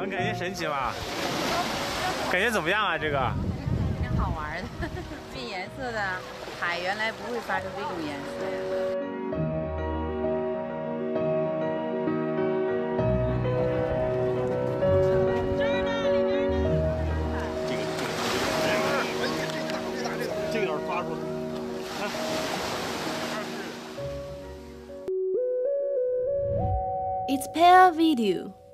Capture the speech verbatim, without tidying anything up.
很感觉神奇吗？感觉怎么样啊？这个？ 挺好玩的，变颜色的海原来不会发出这种颜色呀。 这个要是抓住，看。 It's Pear Video.